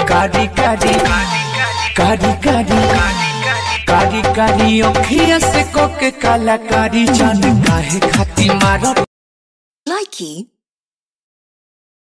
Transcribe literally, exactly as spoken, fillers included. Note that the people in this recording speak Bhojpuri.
कारी कारी कारी कारी कारी कारी अखिया से कोके काला कारी जान काहे खाती मारो Likey